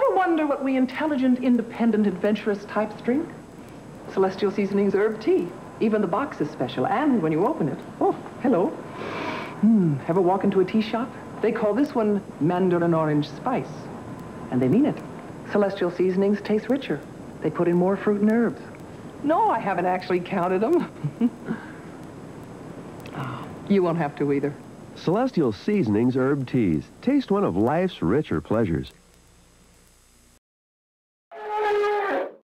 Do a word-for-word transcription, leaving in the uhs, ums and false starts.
Ever wonder what we intelligent, independent, adventurous types drink? Celestial Seasonings Herb Tea. Even the box is special, and when you open it, oh, hello. Hmm, ever walk into a tea shop? They call this one Mandarin Orange Spice. And they mean it. Celestial Seasonings taste richer. They put in more fruit and herbs. No, I haven't actually counted them. Oh, you won't have to either. Celestial Seasonings Herb Teas. Taste one of life's richer pleasures.